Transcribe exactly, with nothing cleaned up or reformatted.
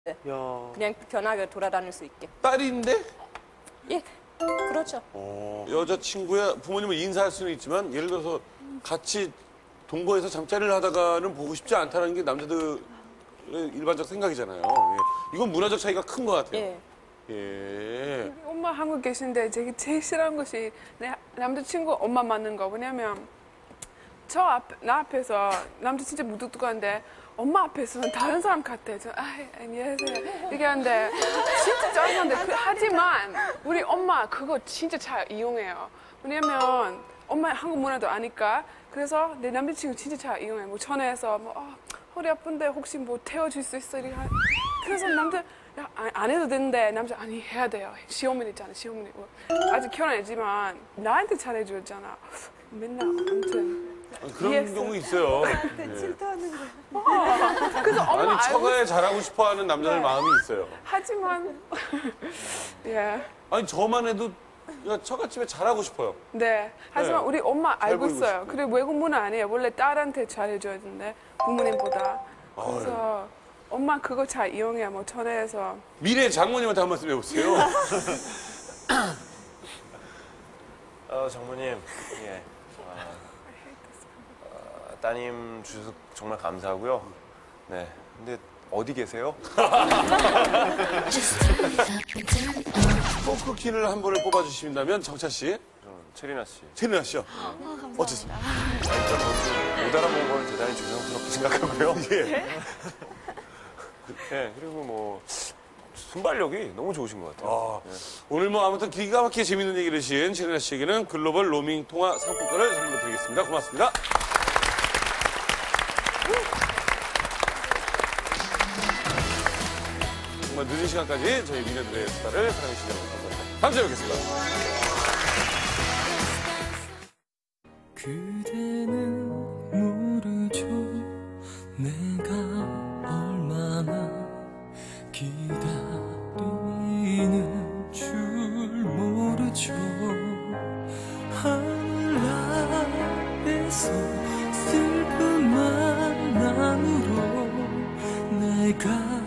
야. 그냥 편하게 돌아다닐 수 있게. 딸인데? 예, 그렇죠. 어, 여자친구야 부모님을 인사할 수는 있지만 예를 들어서 같이 동거해서 잠자리를 하다가는 보고 싶지 않다는 게 남자들의 일반적 생각이잖아요. 예. 이건 문화적 차이가 큰 것 같아요. 예. 예. 엄마 한국 계신데 제가 제일 싫어하는 것이 내 남자친구 엄마 맞는 거. 왜냐면 저 앞, 나 앞에서 남자 진짜 무뚝뚝한데 엄마 앞에서는 다른 사람 같아. 저, 아, 안녕하세요. 이렇게 하는데 진짜 짜증난데 그, 하지만 우리 엄마 그거 진짜 잘 이용해요. 왜냐면 엄마 한국 문화도 아니까. 그래서 내 남자친구 진짜 잘 이용해. 뭐 전화해서 뭐 아, 허리 아픈데 혹시 뭐 태워줄 수 있어? 이렇게 하... 그래서 남자 야, 안 해도 되는데 남자 아니 해야 돼요. 시어머니 있잖아. 시어머니. 뭐, 아직 결혼 안 했지만 나한테 잘해줬잖아. 맨날 아무튼. 그런 이해했어. 경우 있어요. 나한테 질투하는 거야. 그래서 엄마 아니 알고 처가에 잘하고 싶어하는 남자들 네. 마음이 있어요. 하지만 예. 아니 저만 해도 야, 처갓집에 잘하고 싶어요. 네. 하지만 네. 우리 엄마 잘 알고 보이고 있어요. 싶고. 그리고 외국 문화 아니에요. 원래 딸한테 잘해줘야 되는데 부모님보다. 그래서 엄마 그거 잘 이용해요. 뭐 전화해서. 미래 장모님한테 한 말씀 해보세요. 어, 장모님, 예. 아, 아, 따님 주셔서 정말 감사하고요. 네. 근데 어디 계세요? 포크퀸을 한 분을 뽑아주신다면 정차 씨, 저는 체리나 씨. 체리나 씨요. 어쨌습니다. 못 알아본 건 대단히 조심스럽게 생각하고요. 예. 네, 그리고 뭐 순발력이 너무 좋으신 것 같아요. 아, 오늘 뭐 아무튼 기가 막히게 재밌는 얘기를 하신 체리나 씨에게는 글로벌 로밍 통화 상품권을 선물로 드리겠습니다. 고맙습니다. 정말 늦은 시간까지 저희 미녀들의 수다를 사랑해주시는 감사합니다. 다음 주에 뵙겠습니다. 그대는 모르죠 내가 얼마나 기다리는 줄 모르죠 하늘 아래서 슬픈 만남으로 내가